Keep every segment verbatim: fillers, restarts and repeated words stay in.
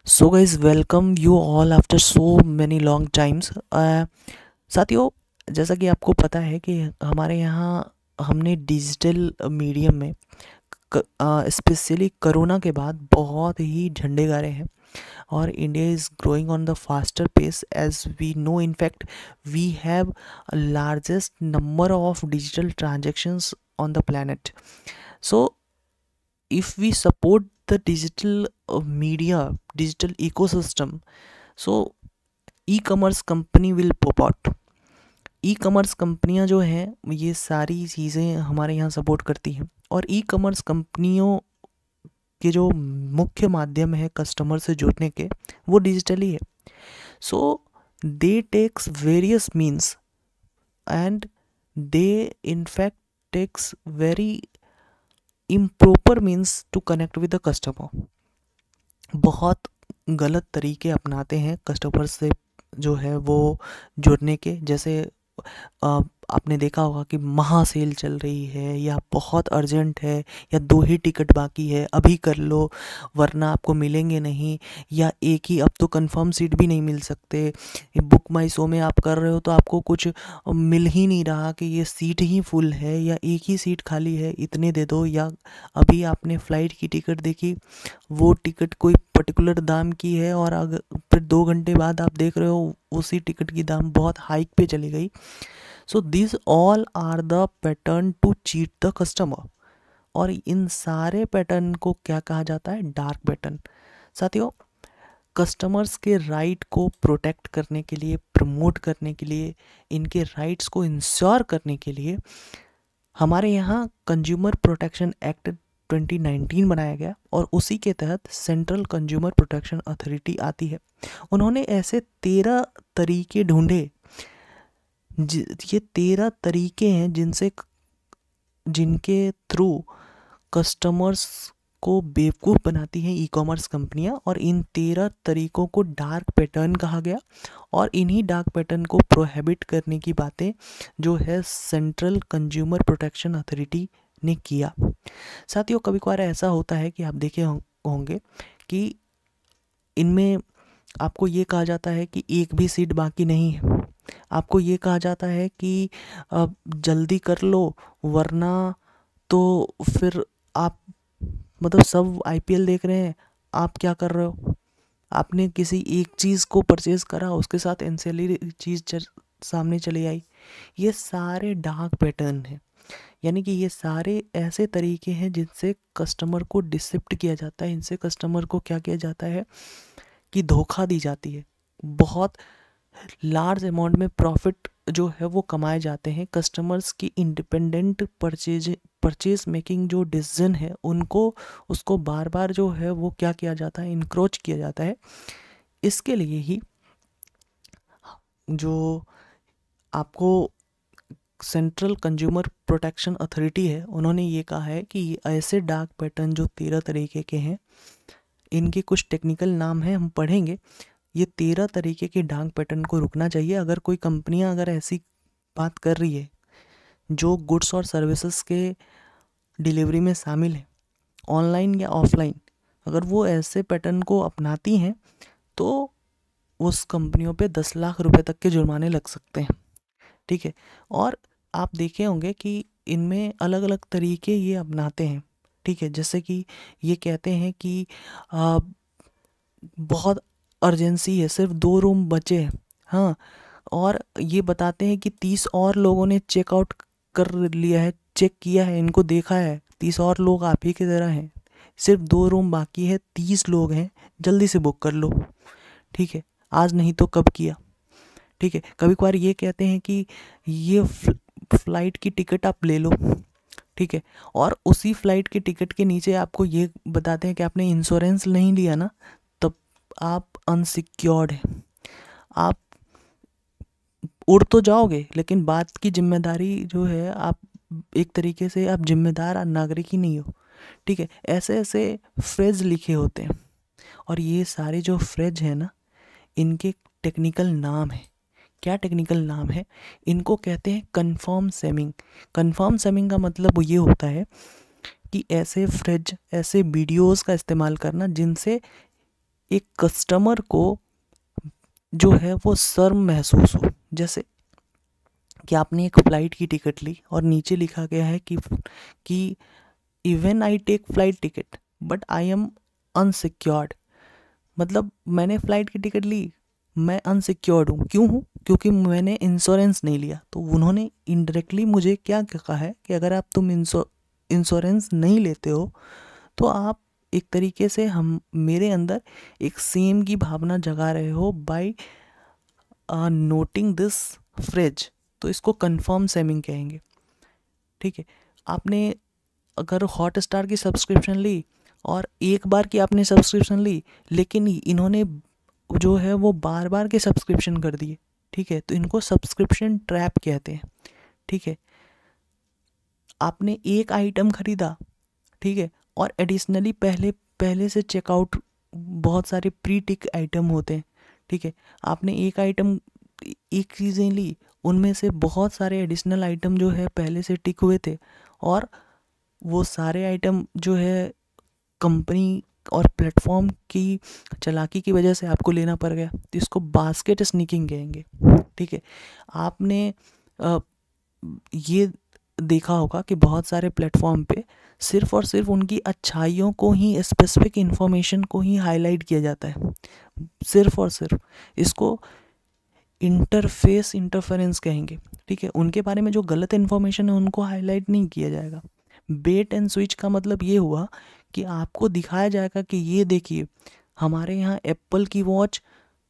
So guys welcome you all after so many long times. साथियों, जैसा कि आपको पता है कि हमारे यहाँ हमने डिजिटल मीडियम में स्पेशली कोरोना के बाद बहुत ही झंडे गाड़े हैं और India is growing on the faster pace as we know. In fact we have largest number of digital transactions on the planet. So if we support the digital uh, media, digital ecosystem, so e commerce company will pop out. E commerce कंपनियां जो हैं ये सारी चीज़ें हमारे यहाँ support करती हैं और ई कॉमर्स कंपनियों के जो मुख्य माध्यम है कस्टमर से जुड़ने के वो डिजिटली है। So they takes various means and they in fact takes very improper means to connect with the customer. बहुत गलत तरीके अपनाते हैं कस्टमर से जो है वो जुड़ने के। जैसे आ, आपने देखा होगा कि महा सेल चल रही है या बहुत अर्जेंट है या दो ही टिकट बाकी है, अभी कर लो वरना आपको मिलेंगे नहीं, या एक ही अब तो कंफर्म सीट भी नहीं मिल सकते। बुक माई शो में आप कर रहे हो तो आपको कुछ मिल ही नहीं रहा कि ये सीट ही फुल है या एक ही सीट खाली है, इतने दे दो। या अभी आपने फ़्लाइट की टिकट देखी, वो टिकट कोई पर्टिकुलर दाम की है और अगर फिर दो घंटे बाद आप देख रहे हो उसी टिकट की दाम बहुत हाइक पे चली गई। So this all are the pattern to cheat the customer. और इन सारे पैटर्न को क्या कहा जाता है? Dark pattern. साथियों, कस्टमर्स के राइट को प्रोटेक्ट करने के लिए, प्रमोट करने के लिए, इनके राइट्स को इंश्योर करने के लिए हमारे यहाँ consumer protection act twenty nineteen बनाया गया और उसी के तहत सेंट्रल कंज्यूमर प्रोटेक्शन अथॉरिटी आती है। उन्होंने ऐसे तेरह तरीके ढूंढे, ये तेरह तरीके हैं जिनसे जिनके थ्रू कस्टमर्स को बेवकूफ़ बनाती हैं ई कॉमर्स कंपनियां। और इन तेरह तरीकों को डार्क पैटर्न कहा गया और इन्हीं डार्क पैटर्न को प्रोहिबिट करने की बातें जो है सेंट्रल कंज्यूमर प्रोटेक्शन अथॉरिटी ने किया। साथियों, कभी कभार ऐसा होता है कि आप देखे होंगे कि इनमें आपको ये कहा जाता है कि एक भी सीट बाकी नहीं है, आपको ये कहा जाता है कि अब जल्दी कर लो वरना तो फिर आप मतलब सब आईपीएल देख रहे हैं, आप क्या कर रहे हो? आपने किसी एक चीज़ को परचेज़ करा, उसके साथ एंसेलरी चीज़ सामने चली आई। ये सारे डार्क पैटर्न हैं, यानी कि ये सारे ऐसे तरीके हैं जिनसे कस्टमर को डिसिप्ट किया जाता है। इनसे कस्टमर को क्या किया जाता है कि धोखा दी जाती है। बहुत लार्ज अमाउंट में प्रॉफिट जो है वो कमाए जाते हैं। कस्टमर्स की इंडिपेंडेंट परचेज परचेज मेकिंग जो डिसीजन है उनको उसको बार बार जो है वो क्या किया जाता है, इनक्रोच किया जाता है। इसके लिए ही जो आपको सेंट्रल कंज्यूमर प्रोटेक्शन अथॉरिटी है उन्होंने ये कहा है कि ऐसे डार्क पैटर्न जो तेरह तरीके के हैं, इनके कुछ टेक्निकल नाम हैं, हम पढ़ेंगे। ये तेरह तरीके के डार्क पैटर्न को रुकना चाहिए। अगर कोई कंपनियां अगर ऐसी बात कर रही है जो गुड्स और सर्विसेज के डिलीवरी में शामिल है, ऑनलाइन या ऑफलाइन, अगर वो ऐसे पैटर्न को अपनाती हैं तो उस कंपनियों पे दस लाख रुपए तक के जुर्माने लग सकते हैं। ठीक है। और आप देखे होंगे कि इनमें अलग अलग तरीके ये अपनाते हैं। ठीक है, जैसे कि ये कहते हैं कि आ, बहुत अर्जेंसी है, सिर्फ दो रूम बचे हैं, हाँ, और ये बताते हैं कि तीस और लोगों ने चेकआउट कर लिया है, चेक किया है, इनको देखा है, तीस और लोग आप ही की तरह हैं, सिर्फ दो रूम बाकी है, तीस लोग हैं, जल्दी से बुक कर लो। ठीक है, आज नहीं तो कब किया। ठीक है, कभी कभार ये कहते हैं कि ये फ्लाइट की टिकट आप ले लो। ठीक है, और उसी फ्लाइट के टिकट के नीचे आपको ये बताते हैं कि आपने इंश्योरेंस नहीं लिया ना, तब आप अनसिक्योर्ड हैं, आप उड़ तो जाओगे लेकिन बात की जिम्मेदारी जो है, आप एक तरीके से आप जिम्मेदार नागरिक ही नहीं हो। ठीक है, ऐसे ऐसे फ्रेज लिखे होते हैं और ये सारे जो फ्रेज हैं ना, इनके टेक्निकल नाम है। क्या टेक्निकल नाम है? इनको कहते हैं कन्फर्म सेमिंग। कन्फर्म सेमिंग का मतलब ये होता है कि ऐसे फ्रेज, ऐसे वीडियोस का इस्तेमाल करना जिनसे एक कस्टमर को जो है वो शर्म महसूस हो। जैसे कि आपने एक फ़्लाइट की टिकट ली और नीचे लिखा गया है कि कि even I take flight ticket but I am unsecured. मतलब मैंने फ़्लाइट की टिकट ली, मैं अनसिक्योर्ड हूँ। क्यों हूँ? क्योंकि मैंने इंश्योरेंस नहीं लिया। तो उन्होंने इनडायरेक्टली मुझे क्या कहा है कि अगर आप तुम इंश्योरेंस नहीं लेते हो तो आप एक तरीके से हम मेरे अंदर एक सेम की भावना जगा रहे हो बाय नोटिंग दिस फ्रेज। तो इसको कंफर्म सेमिंग कहेंगे। ठीक है, आपने अगर हॉट स्टार की सब्सक्रिप्शन ली और एक बार की आपने सब्सक्रिप्शन ली, लेकिन इन्होंने जो है वो बार बार के सब्सक्रिप्शन कर दिए। ठीक है, तो इनको सब्सक्रिप्शन ट्रैप कहते हैं। ठीक है, आपने एक आइटम खरीदा, ठीक है, और एडिशनली पहले पहले से चेकआउट बहुत सारे प्री टिक आइटम होते हैं। ठीक है, आपने एक आइटम एक चीज़ें ली, उनमें से बहुत सारे एडिशनल आइटम जो है पहले से टिक हुए थे और वो सारे आइटम जो है कंपनी और प्लेटफॉर्म की चालाकी की वजह से आपको लेना पड़ गया। तो इसको बास्केट स्नीकिंग कहेंगे। ठीक है, आपने आ, ये देखा होगा कि बहुत सारे प्लेटफॉर्म पे सिर्फ और सिर्फ उनकी अच्छाइयों को ही, स्पेसिफिक इन्फॉर्मेशन को ही हाईलाइट किया जाता है, सिर्फ और सिर्फ। इसको इंटरफेस इंटरफेरेंस कहेंगे। ठीक है, उनके बारे में जो गलत इन्फॉर्मेशन है उनको हाईलाइट नहीं किया जाएगा। बेट एंड स्विच का मतलब ये हुआ कि आपको दिखाया जाएगा कि ये देखिए हमारे यहाँ एप्पल की वॉच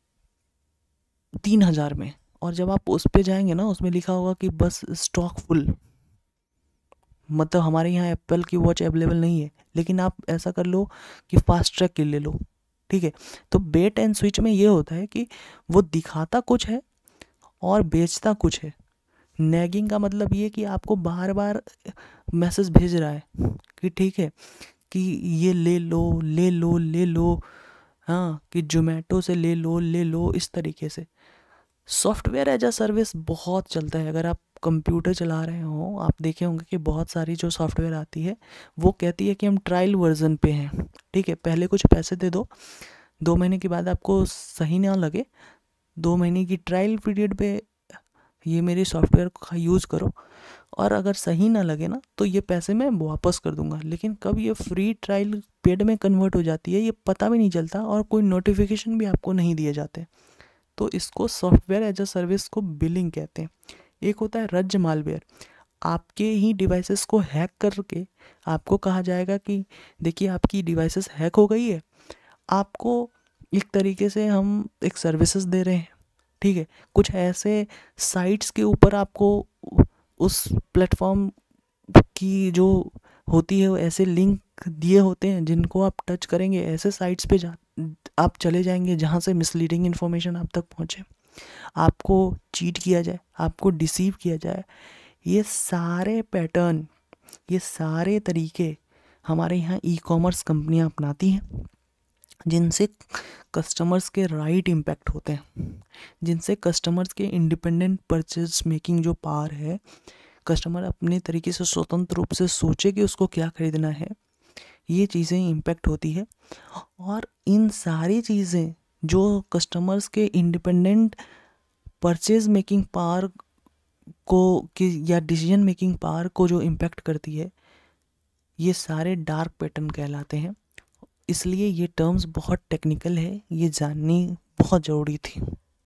तीन हज़ार में, और जब आप उस पे जाएंगे ना उसमें लिखा होगा कि बस स्टॉक फुल, मतलब हमारे यहाँ एप्पल की वॉच अवेलेबल नहीं है। लेकिन आप ऐसा कर लो कि फास्ट ट्रैक की ले लो। ठीक है, तो बेट एंड स्विच में ये होता है कि वो दिखाता कुछ है और बेचता कुछ है। नैगिंग का मतलब ये कि आपको बार बार मैसेज भेज रहा है कि ठीक है कि ये ले लो ले लो ले लो, हाँ, कि जोमेटो से ले लो ले लो, इस तरीके से। सॉफ्टवेयर एज अ सर्विस बहुत चलता है। अगर आप कंप्यूटर चला रहे हो, आप देखे होंगे कि बहुत सारी जो सॉफ्टवेयर आती है वो कहती है कि हम ट्रायल वर्जन पे हैं। ठीक है, पहले कुछ पैसे दे दो, दो महीने के बाद आपको सही ना लगे, दो महीने की ट्रायल पीरियड पे ये मेरे सॉफ्टवेयर का यूज़ करो, और अगर सही ना लगे ना तो ये पैसे मैं वापस कर दूंगा। लेकिन कब ये फ्री ट्रायल पेड में कन्वर्ट हो जाती है ये पता भी नहीं चलता, और कोई नोटिफिकेशन भी आपको नहीं दिए जाते। तो इसको सॉफ्टवेयर एज अ सर्विस को बिलिंग कहते हैं। एक होता है रज्ज मालवेयर। आपके ही डिवाइसेस को हैक करके आपको कहा जाएगा कि देखिए आपकी डिवाइसेस हैक हो गई है, आपको एक तरीके से हम एक सर्विसेज दे रहे हैं। ठीक है, कुछ ऐसे साइट्स के ऊपर आपको उस प्लेटफॉर्म की जो होती है वो ऐसे लिंक दिए होते हैं जिनको आप टच करेंगे, ऐसे साइट्स पे जा आप चले जाएंगे जहाँ से मिसलीडिंग इन्फॉर्मेशन आप तक पहुँचे, आपको चीट किया जाए, आपको डिसीव किया जाए। ये सारे पैटर्न, ये सारे तरीके हमारे यहाँ ई कॉमर्स कंपनियाँ अपनाती हैं, जिनसे कस्टमर्स के राइट इम्पैक्ट होते हैं, जिनसे कस्टमर्स के इंडिपेंडेंट परचेज मेकिंग जो पावर है, कस्टमर अपने तरीके से स्वतंत्र रूप से सोचे कि उसको क्या खरीदना है, ये चीज़ें इम्पैक्ट होती है। और इन सारी चीज़ें जो कस्टमर्स के इंडिपेंडेंट परचेज मेकिंग पावर को कि या डिसीजन मेकिंग पावर को जो इम्पैक्ट करती है, ये सारे डार्क पैटर्न कहलाते हैं। इसलिए ये टर्म्स बहुत टेक्निकल है, ये जाननी बहुत ज़रूरी थी।